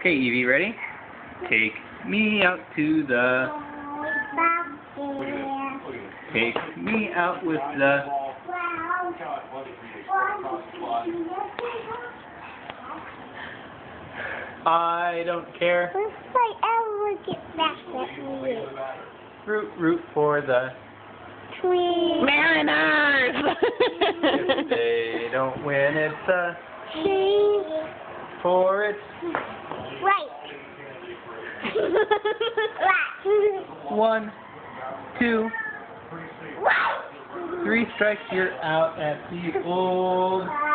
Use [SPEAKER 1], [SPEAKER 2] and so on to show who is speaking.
[SPEAKER 1] Okay, Evie, ready? Take me out to the... Take me out with the... I don't care.
[SPEAKER 2] If I ever get back at me.
[SPEAKER 1] Root for the...
[SPEAKER 2] Twins.
[SPEAKER 3] Mariners!
[SPEAKER 1] If they don't win, it's a...
[SPEAKER 2] Cheese.
[SPEAKER 1] For it's...
[SPEAKER 2] Right. Right.
[SPEAKER 1] 1, 2,
[SPEAKER 2] Right.
[SPEAKER 1] 3 strikes, you're out at the old...